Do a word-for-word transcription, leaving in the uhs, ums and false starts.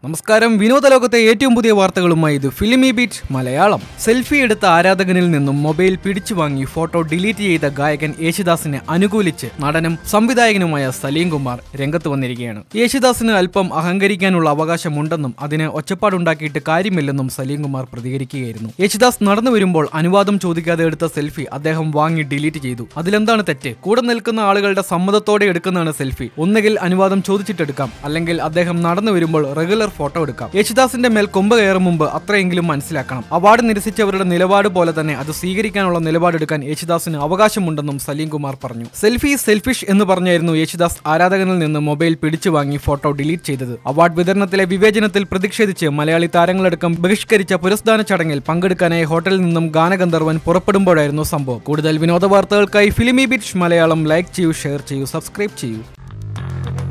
നമസ്കാരം. വിനോദലോകത്തെ ഏറ്റവും പുതിയ വാർത്തകളുമായി ഇത് ഫിലിമി ബീറ്റ് മലയാളം. സെൽഫി എടുത്ത ആരാധകനിൽ നിന്നും മൊബൈൽ പിടിച്ചു വാങ്ങി ഫോട്ടോ ഡിലീറ്റ് ചെയ്ത ഗായകൻ യേശുദാസിനെ അനുകൂലിച്ച് നടനും സംവിധായകനുമായ സലീം കുമാർ രംഗത്ത് വന്നിരിക്കുകയാണ്. യേശുദാസിന് അല്പം അഹങ്കരിക്കാനുള്ള അവകാശമുണ്ടെന്നും അതിന് ഒച്ചപ്പാടുണ്ടാക്കിയിട്ട് കാര്യമില്ലെന്നും സലീം കുമാർ പ്രതികരിക്കുകയായിരുന്നു. യേശുദാസ് നടന്നു വരുമ്പോൾ അനുവാദം ചോദിക്കാതെ എടുത്ത സെൽഫി അദ്ദേഹം വാങ്ങി ഡിലീറ്റ് ചെയ്തു. അതിലെന്താണ് തെറ്റ്? കൂടെ നിൽക്കുന്ന ആളുകളുടെ സമ്മതത്തോടെ എടുക്കുന്നതാണ് സെൽഫി. ഒന്നുകിൽ അനുവാദം ചോദിച്ചിട്ടെടുക്കാം, അല്ലെങ്കിൽ അദ്ദേഹം നടന്നു വരുമ്പോൾ റെഗുലർ ഫോട്ടോ എടുക്കാം. യേശുദാസിന്റെ മേൽ കൊമ്പ് കയറും മുമ്പ് അത്രയെങ്കിലും മനസ്സിലാക്കണം. അവാർഡ് നിരസിച്ചവരുടെ നിലപാട് പോലെ തന്നെ അത് സ്വീകരിക്കാനുള്ള നിലപാടെടുക്കാൻ യേശുദാസിന് അവകാശമുണ്ടെന്നും സലീം കുമാർ പറഞ്ഞു. സെൽഫി സെൽഫിഷ് എന്ന് പറഞ്ഞായിരുന്നു യേശുദാസ് ആരാധകനിൽ നിന്ന് മൊബൈൽ പിടിച്ചു വാങ്ങി ഫോട്ടോ ഡിലീറ്റ് ചെയ്തത്. അവാർഡ് വിതരണത്തിലെ വിവേചനത്തിൽ പ്രതിഷേധിച്ച് മലയാളി താരങ്ങളടക്കം ബഹിഷ്കരിച്ച പുരസ്കാര ചടങ്ങിൽ പങ്കെടുക്കാനായി ഹോട്ടലിൽ നിന്നും ഗാനഗന്ധർവൻ പുറപ്പെടുമ്പോഴായിരുന്നു സംഭവം. കൂടുതൽ വിനോദ വാർത്തകൾക്കായി ഫിലിമി ബീറ്റ് മലയാളം ലൈക്ക് ചെയ്യൂ, ഷെയർ ചെയ്യൂ, സബ്സ്ക്രൈബ് ചെയ്യൂ.